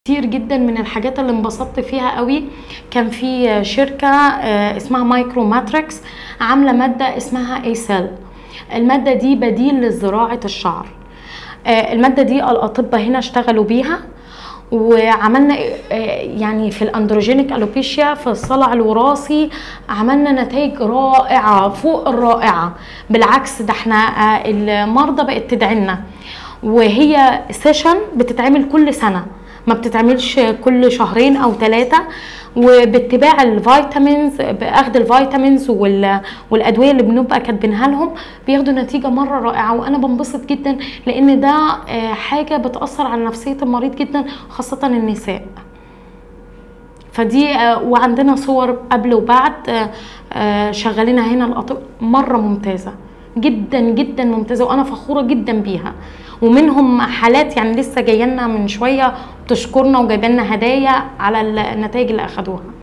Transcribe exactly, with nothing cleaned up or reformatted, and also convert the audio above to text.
كتير جدا من الحاجات اللي انبسطت فيها قوي. كان في شركة اسمها مايكرو ماتريكس عاملة مادة اسمها ايسيل. المادة دي بديل لزراعة الشعر. المادة دي الأطباء هنا اشتغلوا بيها، وعملنا يعني في الاندروجينيك الوبيشيا في الصلع الوراثي عملنا نتائج رائعة فوق الرائعة. بالعكس ده احنا المرضى بقت تدعينا، وهي سيشن بتتعمل كل سنة، ما بتتعملش كل شهرين او ثلاثة، وباتباع الفيتامينز، باخد الفيتامينز والادويه اللي بنبقى كاتبينها لهم بياخدوا نتيجه مره رائعه. وانا بنبسط جدا لان ده حاجه بتاثر على نفسيه المريض جدا، خاصه النساء. فدي وعندنا صور قبل وبعد شغالينها هنا الاطباء، مره ممتازه جدا جدا ممتازه، وانا فخوره جدا بيها. ومنهم حالات يعني لسه جايه لنا من شويه بتشكرنا وجايبه لنا هدايا على النتائج اللي اخدوها.